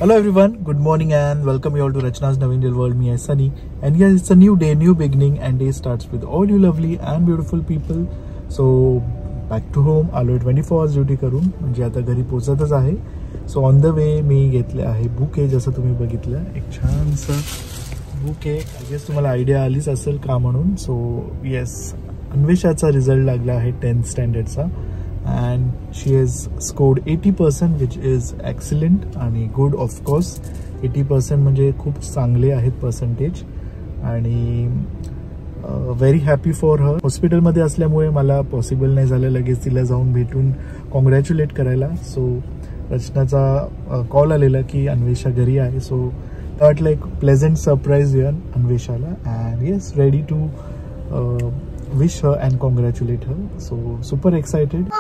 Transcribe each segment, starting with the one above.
Hello everyone, good morning and welcome you all to Rachna's Naveen Real World. Me is Sunny and yes, it's a new day, new beginning and day starts with all you lovely and beautiful people. So back to home, आलो 24 hours duty करून म्हणजे आता घरी पोहोचतच आहे. So on the way मी घेतले आहे बुके, जसं तुम्ही बघितलं एक छानसं बुके. आय गेस तुम्हाला आयडिया आलीच असेल का म्हणून. सो येस, अन्वेषाचा रिझल्ट लागला आहे 10th स्टँडर्डचा and she has scored 80% which is excellent आणि good of course. 80% म्हणजे खूप चांगले आहेत पर्सेंटेज आणि व्हेरी हॅपी फॉर हर. हॉस्पिटलमध्ये असल्यामुळे मला पॉसिबल नाही झालं लगेच तिला जाऊन भेटून कॉंग्रॅच्युलेट करायला. सो रचनाचा कॉल आलेला की अन्वेषा घरी आहे. So that like pleasant surprise your अन्वेषाला and yes ready to wish her and congratulate her. So super excited.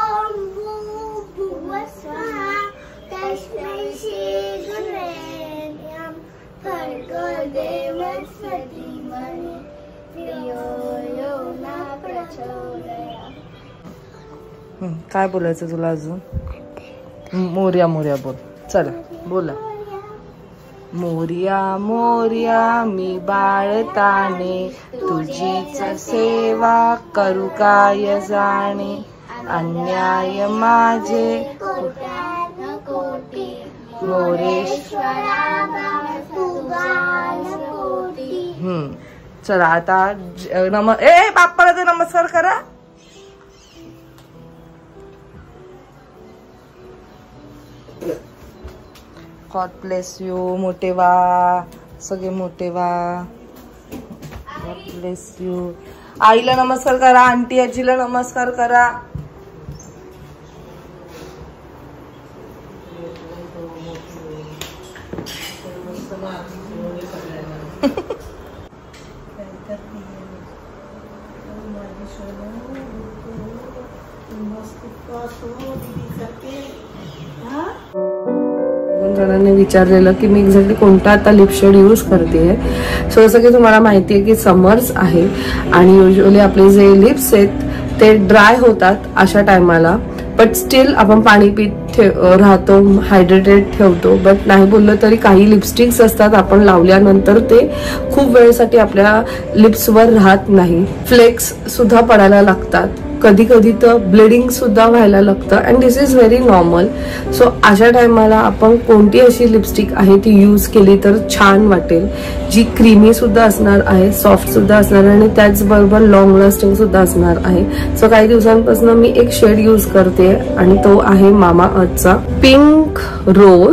काय बोलायचं तुला अजून? मोर्या मोर्या बोल. चला बोला. मोर्या मोर्या मी बाळताने तुझीच सेवा करू काय जाणे. अन्याय माझे मोरेश्वरा. चला आता बाप्पाला तर नमस्कार करा. God bless you. मोठे वा, सगळे मोठे वा. God bless you. आईला नमस्कार करा, आंटी आजीला नमस्कार करा. जणांनी विचारलेलं की मी एक्झॅक्टली कोणता आता लिप शेड यूज करते. सो जसं की तुम्हाला माहिती आहे की समर्स आहे आणि युजली आपले जे लिप्स आहेत ते ड्राय होतात अशा टायमाला. बट स्टील आपण पाणी पीत राहतो, हायड्रेटेड ठेवतो. बट नाही बोललं तरी काही लिपस्टिक्स असतात आपण लावल्यानंतर ते खूप वेळेसाठी आपल्या लिप्सवर राहत नाही. फ्लेक्स सुद्धा पडायला लागतात, कधी कधी तर ब्लिडिंग सुद्धा व्हायला लागतं and this is very normal. So अशा टायमाला आपण कोणती अशी लिपस्टिक आहे ती यूज केली तर छान वाटेल, जी क्रीमी सुद्धा असणार आहे, सॉफ्ट सुद्धा असणार आहे आणि त्याचबरोबर लॉंग लास्टिंग सुद्धा असणार आहे. सो काही दिवसांपासून मी एक शेड यूज करते आणि तो आहे मामा अर्थचा पिंक रोज.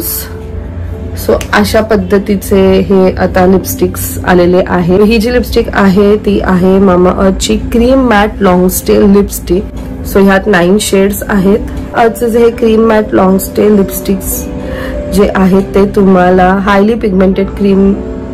सो अशा पद्धतीचे हे आता लिपस्टिक्स आलेले आहे. ही जी लिपस्टिक आहे ती आहे मामा अर्थची cream matte long stay lipstick. So ह्यात 9 शेड्स आहेत. अर्थचे जे हे cream matte long stay lipsticks जे आहेत ते तुम्हाला highly pigmented cream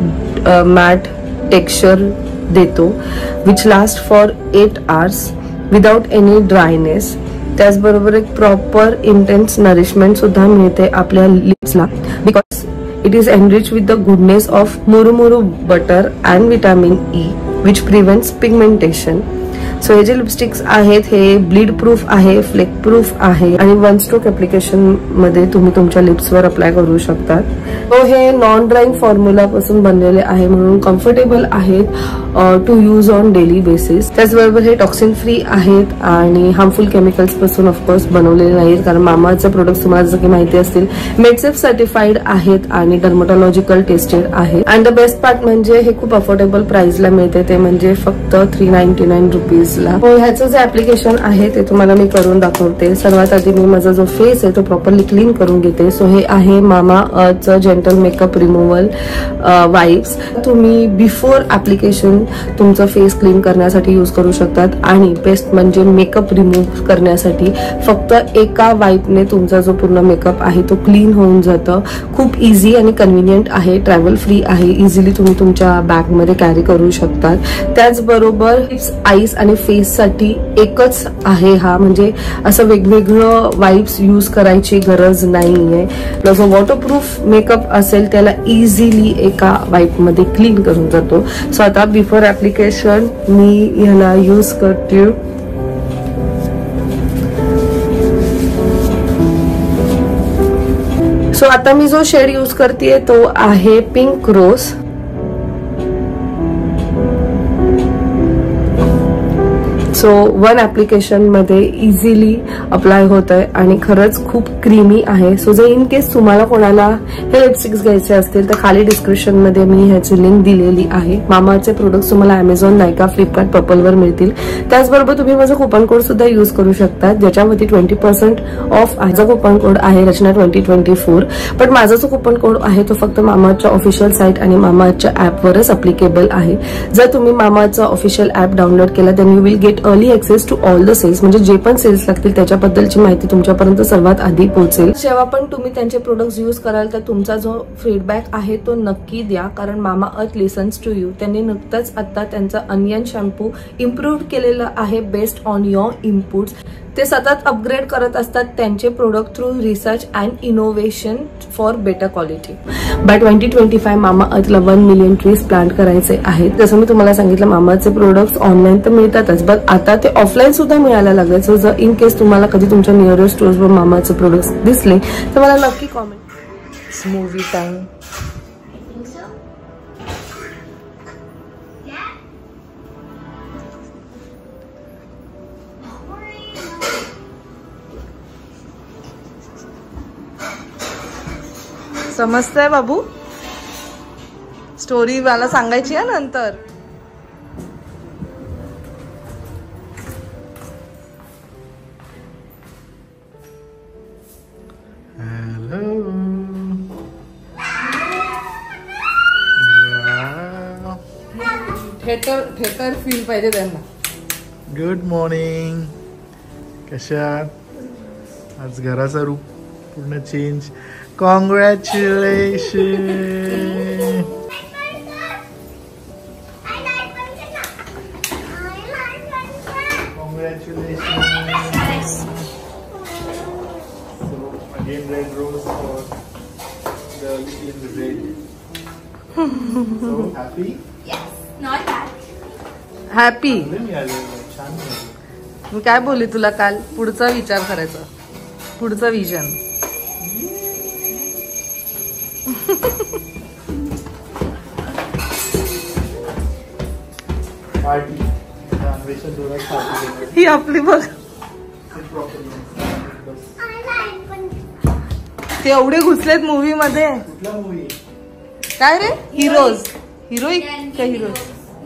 matte texture देतो which last for 8 hours without any dryness. त्याचबरोबर एक प्रॉपर इंटेन्स नरिशमेंट सुद्धा मिळते आपल्या लिप्सला because it is enriched with the goodness of murumuru butter and vitamin E which prevents pigmentation. So हे जे lipsticks आहेत हे ब्लीड प्रूफ आहे, फ्लेक प्रूफ आहे आणि 1 stroke ऍप्लिकेशन मध्ये तुम्ही तुमच्या लिप्सवर अप्लाय करू शकतात. तो हे नॉन ड्राईंग फॉर्म्युला पासून बनलेले आहे म्हणून कम्फर्टेबल आहेत to use on daily basis. त्याचबरोबर हे टॉक्सिन फ्री आहेत आणि हार्मफुल केमिकल्स पासून ऑफकोर्स बनवलेले नाहीत कारण मामाचे प्रोडक्ट तुम्हाला जसं की माहिती असतील मेडसेफ सर्टिफाईड आहेत आणि डर्मटॉलॉजिकल टेस्टेड आहेत. अँड द बेस्ट पार्ट म्हणजे हे खूप अफोर्डेबल प्राइसला मिळते, ते म्हणजे फक्त 399 रुपीज. ह्याचं जे ऍप्लिकेशन आहे ते तुम्हाला मी करून दाखवते. सर्वात आधी मी माझा जो फेस आहे तो प्रॉपरली क्लीन करून घेते. सो हे आहे मामा अर्थचं जेंटल मेकअप रिमूव्हल वाइप्स. तुम्ही बिफोर ऍप्लिकेशन तुमचं फेस क्लीन करण्यासाठी यूज करू शकतात आणि बेस्ट म्हणजे मेकअप रिमूव्ह करण्यासाठी फक्त एका वाईपने तुमचा जो पूर्ण मेकअप आहे तो क्लीन होऊन जातं. खूप इझी आणि कन्व्हिनियंट आहे, ट्रॅव्हल फ्री आहे, इझिली तुम्ही तुमच्या बॅगमध्ये कॅरी करू शकतात. त्याचबरोबर आईस आणि फेस साठी एकच आहे हा, म्हणजे असं वेगवेगळं वाइप्स यूज करायची गरज नाहीये. जो वॉटरप्रूफ मेकअप असेल त्याला इझिली एका वाइप मध्ये क्लीन करून जातो. सो आता बिफोर ऍप्लिकेशन मी ह्याला यूज करते. सो आता मी जो शेड यूज करते तो आहे pink rose. So one application मध्ये इझिली अप्लाय होत आहे आणि खरंच खूप क्रीमी आहे. सो जर इन केस तुम्हाला कोणाला हे लिपस्टिक्स घ्यायचे असतील तर खाली डिस्क्रिप्शन मध्ये मी ह्याची लिंक दिलेली आहे. मामाचे प्रोडक्ट्स तुम्हाला अमेझॉन, नायका, फ्लिपकार्ट, पर्पलवर मिळतील. त्याचबरोबर तुम्ही माझा कुपन कोड सुद्धा यूज करू शकता ज्याच्यामध्ये 20% ऑफ माझा कुपन कोड आहे रचना 2024. पण माझा जो कुपन कोड आहे तो फक्त मामाच्या ऑफिशियल साईट आणि मामाच्या ऍपवरच अप्लिकेबल आहे. जर तुम्ही मामाचा ऑफिशियल ऍप डाउनलोड केला then you will get early access to all the sales. म्हणजे जे पण सेल्स लागतील त्याच्याबद्दलची माहिती तुमच्यापर्यंत सर्वात आधी पोहोचेल. जेव्हा पण तुम्ही त्यांचे प्रोडक्ट्स यूज कराल तर तुमचा जो फीडबॅक आहे तो नक्की द्या, कारण मामा अर्थ लिसन्स टू यू. त्यांनी नुकताच आता त्यांचा अनियन शॅम्पू इम्प्रूव्ह केलेला आहे बेस्ड ऑन युअर इनपुट्स. ते सतत अपग्रेड करत असतात त्यांचे product through research and innovation for better quality. By 2025 मामा अर्थला 1 मिलियन ट्रीज प्लांट करायचे आहेत. जसं मी तुम्हाला सांगितलं मामाचे प्रोडक्ट्स ऑनलाईन तर मिळतातच बट आता ते ऑफलाईन सुद्धा मिळायला लागले. सो जर इन केस तुम्हाला कधी तुमच्या नियरेस्ट स्टोर्सवर मामाचे प्रोडक्ट्स दिसले तर मला नक्की कॉमेंट. Movie time. समजतंय बाबू? स्टोरी मला सांगायची आहे नंतर. थिएटर फील पाहिजे त्यांना. Good morning. कशा? आज घराचा रूप पूर्ण change. Congratulation. Congratulations. So again red rose for the little red. So happy? Yes, not bad. Happy. छान. मी काय बोलली तुला काल? पुढचा विचार करायचा, पुढचं विजन. ही आपली बघ. ते एवढे घुसलेत मूवी मध्ये. काय रे? हिरोज, हिरोईन का हिरोज?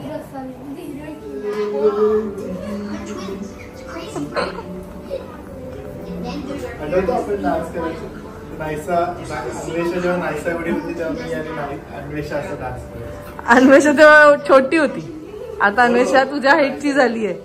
आपण डान्स करायचो. अन्वेषा जेव्हा नायसा एवढी होती तेव्हा मी आणि अन्वेषा असं डान्स करायचो. अन्वेषा तेव्हा छोटी होती, आता अन्वेषा तुझ्या हाईटची झाली आहे.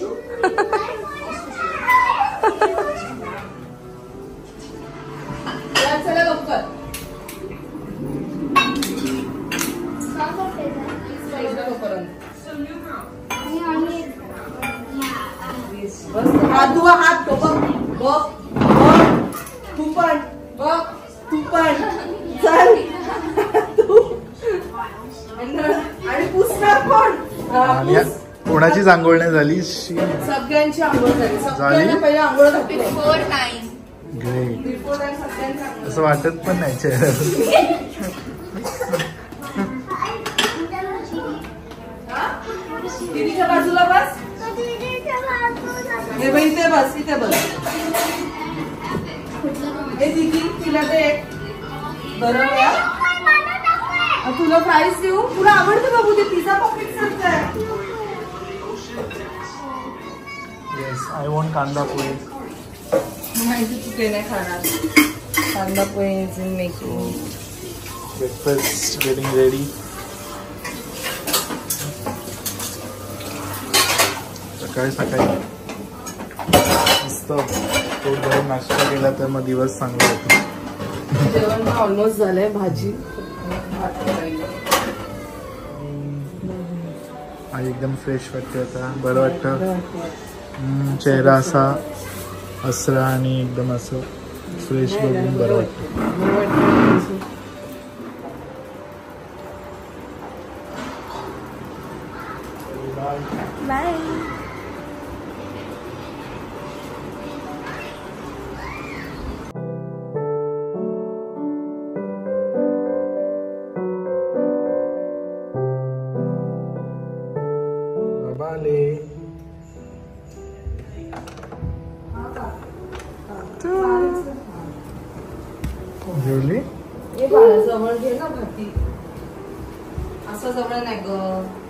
हात धुवा, हात तो बघ बघ बघ. तू पण बघ, तू पण चल. आणि पुसणार कोण? कोणाचीच आंघोळ नाही झाली. सगळ्यांची आंघोळ झाली. सगळ्यांना पहिले आंघोळ घातली. ग्रेट. असं वाटत पण नाही चेहऱ्यावर. दीदीच्या बाजूला बस. हे बाई इथे बस, इथे बस. हे दीदी तिला ते बरोबर. तुला प्राईस देऊ? तुला आवडतं बाबू ते पिझ्झा पॉकेट सांगताय. Yes, I want kanda pohe. माहिती तू ते नाही खाणार. Kanda pohe is in making. Breakfast getting ready. सकाळी सकाळी मस्त पोट भरून नाश्ता केला तर मग दिवस चांगला होतो. जेवण ऑलमोस्ट झालंय. भाजी आज एकदम फ्रेश वाटते. आता बरं वाटतं. चेहरा असा हसरा आणि एकदम असं फ्रेश बघून बरं वाटतं. Bye. जेवली? हे बाळा जवळ घे ना भाती. असं जवळ नाही ग.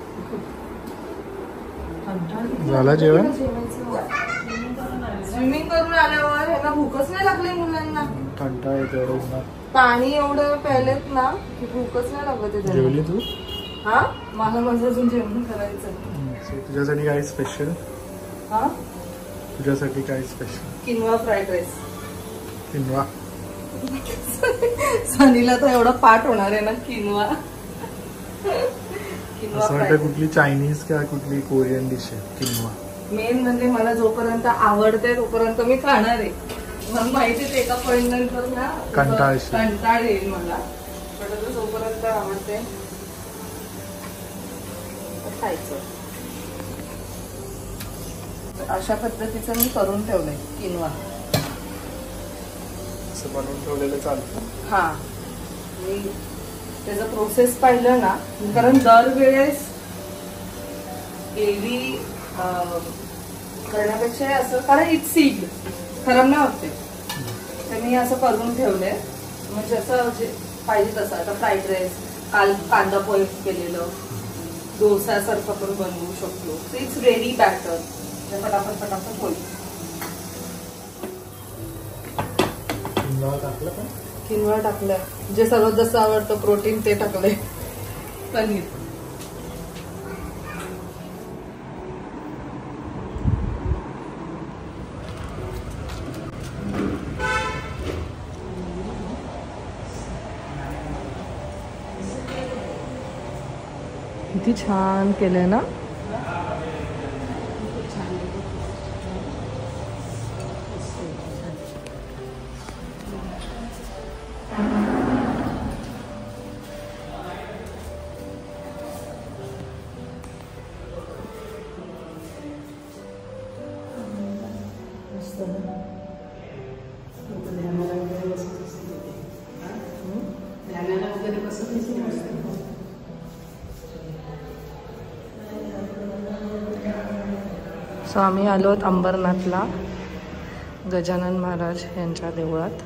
झाला जेवण? स्विमिंग करून आल्यावर ह्याला भूकच नाही लागली मुलांना. कंटाळा येतो ना. पाणी एवढं प्यायलेत ना की भूकच नाही लागत. जेवली तू? हा, मला माझं अजून जेवण करायचं. तुझ्यासाठी काय स्पेशल? हा, तुझ्यासाठी काय special? Quinoa fried rice. Quinoa? सनीला तर एवढा पाठ होणार आहे ना किनवा. असं वाटतं कुठली चायनीज का कुठली कोरियन डिश आहे किनवा. मेन म्हणजे मला जोपर्यंत आवडते तोपर्यंत मी खाणार आहे. मला माहिती आहे एका पॉइंट नंतर ना कंटाळ येईल मला, पण जोपर्यंत आवडते खायचं. अशा पद्धतीचं मी करून ठेवलंय किनवा. असं बनवून ठेवलेलं चालतं. हा, मी त्याचं प्रोसेस पाहिलं ना, कारण दरवेळेस ग्रेव्ही करण्यापेक्षा असं, कारण इट्स सीड खराब नाही होते, तर मी असं करून ठेवलंय. म्हणजे असं जे पाहिजे तसं. आता फ्राईड राईस, काल कांदा पोहे केलेलं, डोसासारखं पण बनवू शकतो. इट्स रेडी बॅटर, फटाफट फटाफट होईल. किनवा टाकलं, जे सर्वात जास्त आवडतं प्रोटीन ते टाकलंय. पनीर. किती छान केलंय ना. सो आम्ही आलो आहोत अंबरनाथला, गजानन महाराज यांच्या देवळात.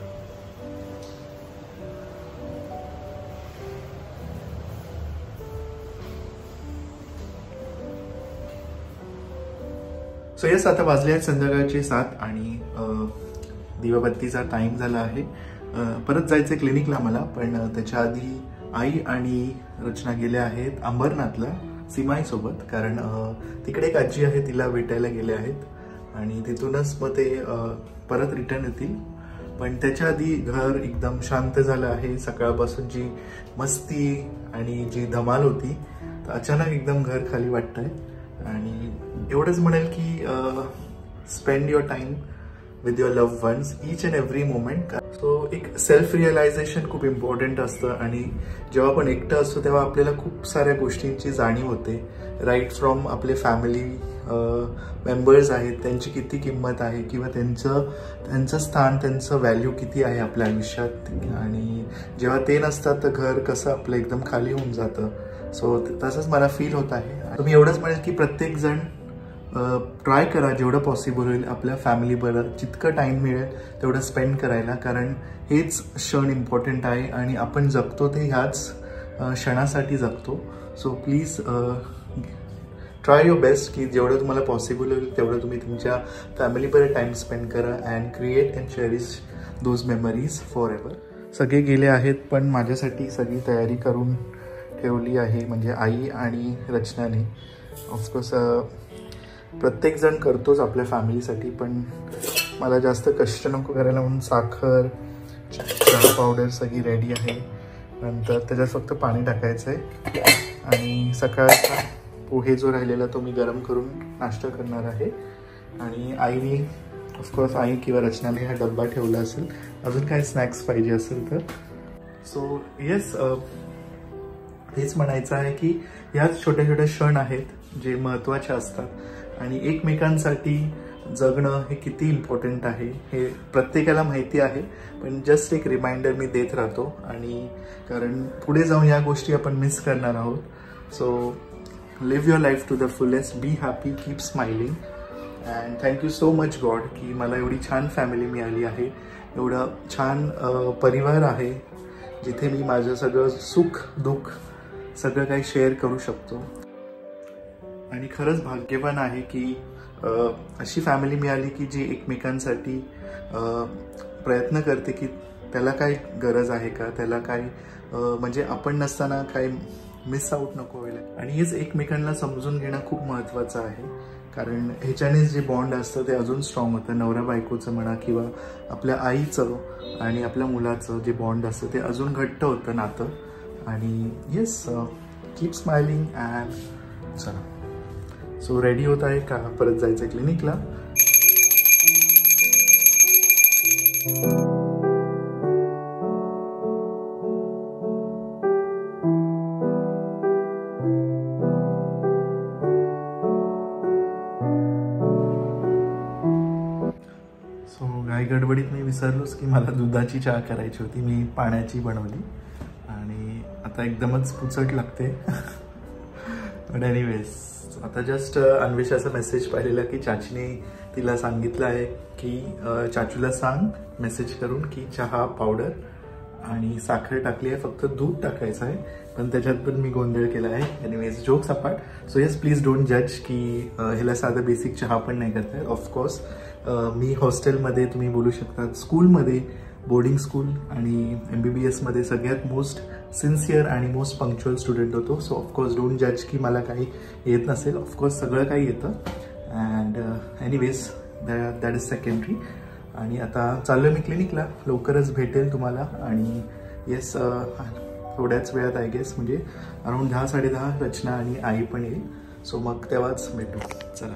सो येस, आता वाजले आहेत संध्याकाळचे 7 आणि दिवाबत्तीचा टाइम झाला आहे. परत जायचं क्लिनिकला मला, पण त्याच्या आधी आई आणि रचना गेल्या आहेत अंबरनाथला सीमाईसोबत, कारण तिकडे एक आजी आहे तिला भेटायला गेले आहेत आणि तिथूनच मग ते परत रिटर्न येतील. पण त्याच्या आधी घर एकदम शांत झालं आहे. सकाळपासून जी मस्ती आणि जी धमाल होती, तर अचानक एकदम घर खाली वाटतंय. आणि एवढंच म्हणेल की spend your time with your love ones each and every moment. So एक सेल्फ रिअलायझेशन खूप इम्पॉर्टंट असतं आणि जेव्हा आपण एकटं असतो तेव्हा आपल्याला खूप साऱ्या गोष्टींची जाणीव होते. राईट फ्रॉम आपले फॅमिली मेंबर्स आहेत, त्यांची किती किंमत आहे किंवा त्यांचं स्थान, त्यांचं व्हॅल्यू किती आहे आपल्या आयुष्यात. आणि जेव्हा ते नसतात तर घर कसं आपलं एकदम खाली होऊन जातं. सो तसंच मला फील होत आहे. मी एवढंच म्हणेल की प्रत्येक जण ट्राय करा जेवढं पॉसिबल होईल आपल्या फॅमिलीबरोबर जितकं टाइम मिळेल तेवढं स्पेंड करायला, कारण हेच क्षण इम्पॉर्टंट आहे आणि आपण जगतो ते ह्याच क्षणासाठी जगतो. So please try your best की जेवढं तुम्हाला पॉसिबल होईल तेवढं तुम्ही तुमच्या फॅमिलीबरोबर टाइम स्पेंड करा and create and cherish those memories forever. सगळे गेले आहेत पण माझ्यासाठी सगळी तयारी करून ठेवली आहे, म्हणजे आई आणि रचनाने. ऑफकोर्स प्रत्येकजण करतोच आपल्या फॅमिलीसाठी, पण मला जास्त कष्ट नको करायला म्हणून साखर, चहा पावडर सगळी रेडी आहे. नंतर त्याच्यात फक्त पाणी टाकायचं आहे आणि सकाळचा पोहे जो राहिलेला तो मी गरम करून नाश्ता करणार आहे. आणि आईने ऑफकोर्स आई किंवा रचनाने हा डब्बा ठेवला असेल, अजून काही स्नॅक्स पाहिजे असेल तर. सो येस, हेच म्हणायचं आहे की ह्याच छोट्या छोट्या क्षण आहेत जे महत्त्वाचे असतात आणि एकमेकांसाठी जगणं हे किती इम्पॉर्टंट आहे हे प्रत्येकाला माहिती आहे, पण जस्ट एक रिमाइंडर मी देत राहतो. आणि कारण पुढे जाऊन या गोष्टी आपण मिस करणार आहोत. So live your life to the fullest, be happy, keep smiling and thank you so much God की मला एवढी छान फॅमिली मिळाली आहे एवढा छान परिवार आहे जिथे मी माझं सगळं सुख दुःख सगळं काही शेअर करू शकतो. आणि खरंच भाग्यवान आहे की अशी फॅमिली मिळाली की जी एकमेकांसाठी प्रयत्न करते की त्याला काय गरज आहे का, त्याला काय म्हणजे आपण नसताना काय मिस आउट नको व्हायला. आणि हेच एकमेकांना समजून घेणं खूप महत्त्वाचं आहे, कारण ह्याच्यानेच जे बॉन्ड असतं ते अजून स्ट्रॉंग होतं. नवरा बायकोचं म्हणा किंवा आपल्या आईचं आणि आपल्या मुलाचं जे बॉन्ड असतं ते अजून घट्ट होतं नातं. आणि येस, कीप स्माइलिंग. अँड चला, सो रेडी होत आहे का परत जायचं क्लिनिकला? घाई गडबडीत मी विसरलोच की मला दुधाची चहा करायची होती. मी पाण्याची बनवली आणि आता एकदमच पुचट लागते. बट एनिवेज, आता जस्ट अन्वेषाचा मेसेज पाहिलेला की चाचीने तिला सांगितलं आहे की चाचूला सांग मेसेज करून की चहा पावडर आणि साखर टाकली आहे, फक्त दूध टाकायचं आहे. पण त्याच्यात पण मी गोंधळ केला आहे. Anyways, jokes apart. So yes, please don't जज की ह्याला साधं बेसिक चहा पण नाही करताय. ऑफकोर्स मी हॉस्टेलमध्ये, तुम्ही बोलू शकता स्कूलमध्ये, बोर्डिंग स्कूल आणि MBBS मध्ये सगळ्यात मोस्ट सिन्सिअर आणि मोस्ट पंक्च्युअल स्टुडंट होतो. सो ऑफकोर्स डोंट जज की मला काही येत नसेल. ऑफकोर्स सगळं काही येतं. And anyways, that is secondary. आणि आता चाललो मी क्लिनिकला. लवकरच भेटेल तुम्हाला. आणि येस, थोड्याच वेळात आय गेस, म्हणजे अराउंड 10-10:30 रचना आणि आई पण येईल. सो मग तेव्हाच भेटू. चला.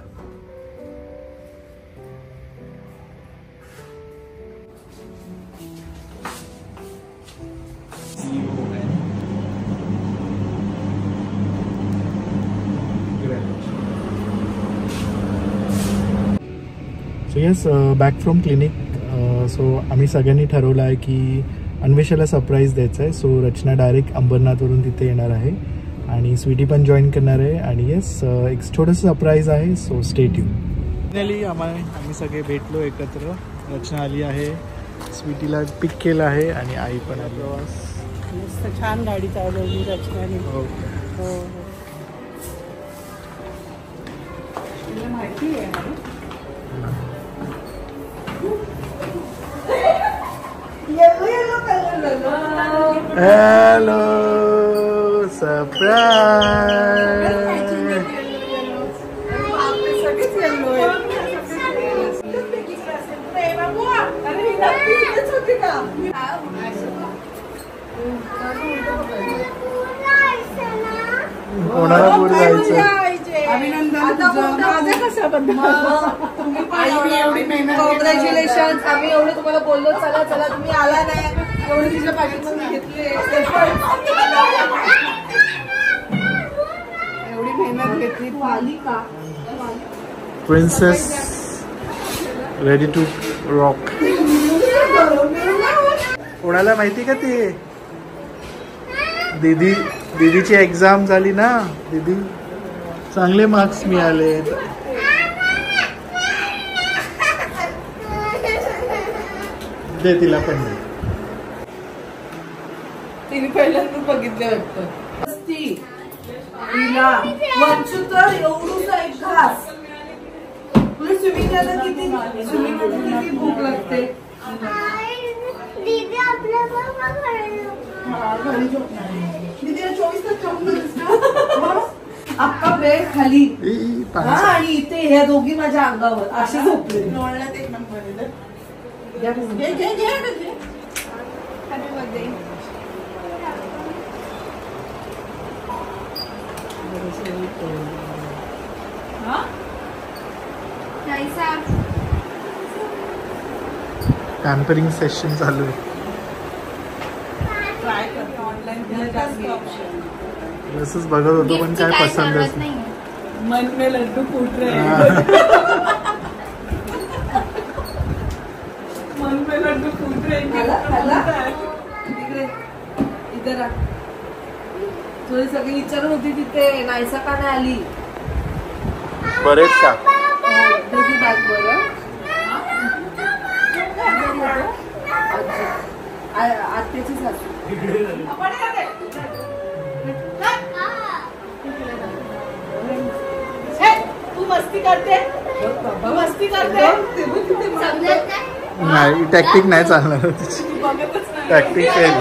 So yes, back from clinic. So आम्ही सगळ्यांनी ठरवलं आहे की अन्वेषाला सरप्राईज द्यायचं आहे. सो रचना डायरेक्ट अंबरनाथवरून तिथे येणार आहे आणि स्वीटी पण जॉईन करणार आहे. आणि येस, एक छोटंसं सरप्राईज आहे. So stay tune. फायनली आम्ही सगळे भेटलो एकत्र. रचना आली आहे, स्वीटीला पिक केलं आहे आणि आई पण आली. मस्त छान गाडी चालवली रचनाने. ओके, माहिती आहे. Hello, surprise. कोणाला पुढे जायचं? कॉंग्रॅच्युलेशन. आम्ही एवढं तुम्हाला बोललो, चला चला, तुम्ही आला नाही. एवढं तिच्या पाठीमागे घेतले, एवढी मेहनत घेतली. तू आली का? Princess ready to rock. कोणाला माहिती का ती दीदीची एक्झाम झाली ना, दीदी चांगले मार्क्स मिळाले. दे तिला पण. तिने पहिल्यांदा बघितले वाटतं. वंचू तर एवढूसा एक घास. तुला स्विमिंगला किती भूक लागते? दीदी आपल्या दीदीला 24 तास झोपणार. अख्खा बेड खाली आणि इथे ह्या दोघी माझ्या अंगावर असे झोपले. एक नंबर. पॅम्परिंग सेशन चालू आहे. असंच बघत होतो पण काय पसंतच नाही. मन में लड्डू फूट रहे हैं. मन में लड्डू फूट रहे हैं. इधर तुझी सगळी विचारत होती तिथे नायसा का नाही आली. बरेच का त्याची बॅग बरं. आत्याची सासू. तू मस्ती करते, मस्ती करते. नाही टॅक्टिक नाही चालणार. Tactic fail.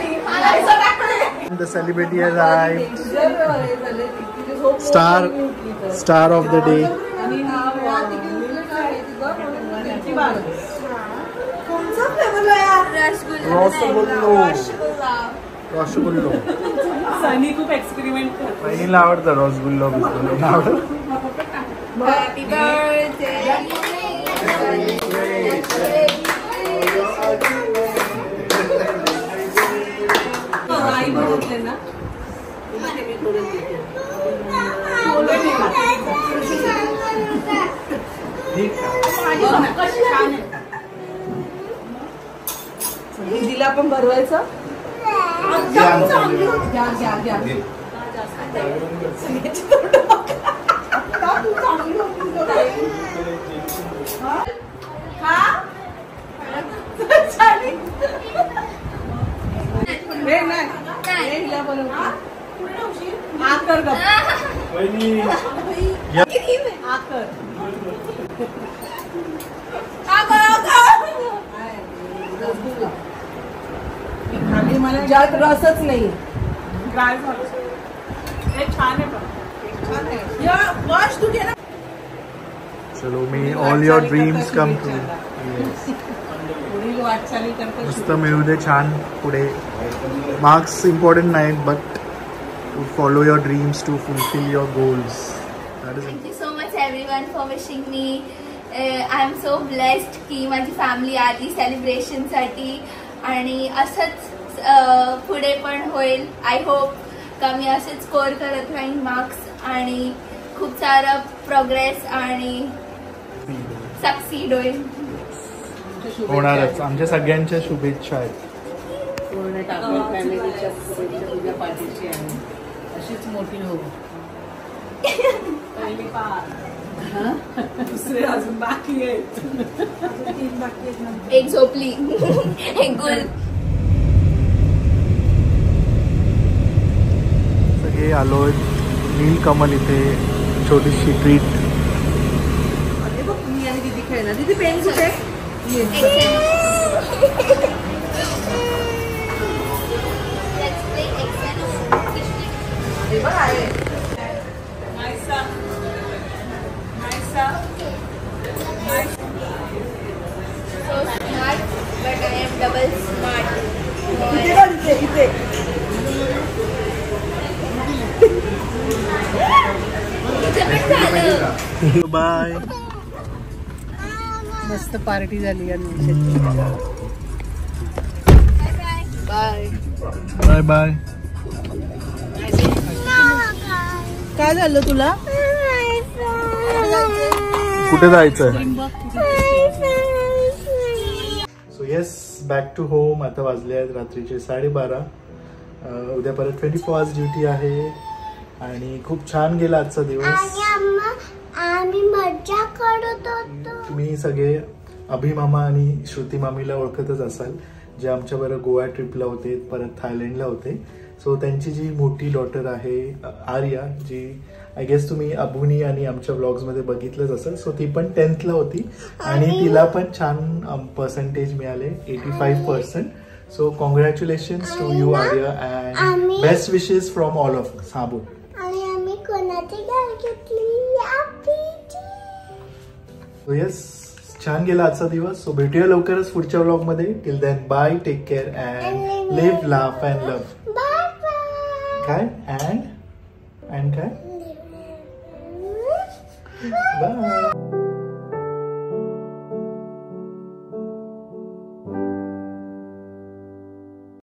The celebrity arrived. Star of the day. रसगुल्लो. सनी खूप एक्सपेरिमेंट करतो. पहिला आवडतं रसगुल्लो. Happy birthday. आई बघितले ना. दिदीला पण भरवायचं. घ्या. ज्यात रसच नाही. चलो मी all your dreams come true. मस्त मिळू दे छान पुढे. मार्क्स इम्पॉर्टंट नाही but to follow your dreams to fulfil your goals. Thank you so much everyone for wishing me. I am so blessed की माझी फॅमिली आली सेलिब्रेशन साठी आणि असंच पुढे पण होईल. आय होप का मी असेच स्कोर करत राहीन मार्क्स आणि खूप सारा प्रोग्रेस आणि सक्सीड होईल. होणारच. आमच्या सगळ्यांच्या शुभेच्छा आहेत. पूर्ण टाकून फॅमिलीच्या तुझ्या पाठीची आहे. अशीच मोठी हो. पहिली पार. दुसरे अजून बाकी आहेत. एक झोपली. एक गुल. सगळे आलोय नीलकमल इथे छोटीशी ट्रीट. अरे बघ मी आणि दीदी खेळणार. दीदी पेन कुठे? So smart, but I am double smart. Bye. मस्त पार्टी झाली. बाय. Bye bye. काय झालं तुला? कुठे जायचंय? So yes back to home. आता वाजले आहेत रात्रीचे 12:30. उद्या परत 24 आवर्स ड्युटी आहे आणि खूप छान गेला आजचा दिवस. आम्ही मज्जा करत होतो. तुम्ही सगळे अभिमामा आणि श्रुती मामीला ओळखतच असाल, जे आमच्याबरोबर गोवा ट्रिपला होते, परत थायलंडला होते. सो त्यांची जी मोठी डॉटर आहे आर्या, जी आय गेस तुम्ही अबुनी आणि आमच्या ब्लॉग्समध्ये बघितलंच असेल. सो ती पण 10th ला होती आणि तिला पण छान पर्सेंटेज मिळाले 85%. So congratulations to you Arya and best wishes from all of us. हा बोल. आणि आम्ही कोणाची गाडी घेतली? सो येस छान गेला आजचा दिवस. सो भेटूया लवकरच पुढच्या व्लॉग मध्ये. Till then bye, take care and live, laugh and love. Bye bye. काय अँड